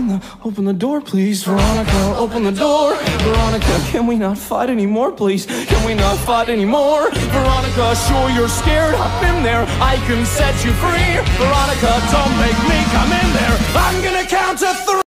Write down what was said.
Open the door, please. Veronica, open the door. Veronica, can we not fight anymore, please? Can we not fight anymore? Veronica, sure you're scared. I've been there. I can set you free. Veronica, don't make me come in there. I'm gonna count to 3.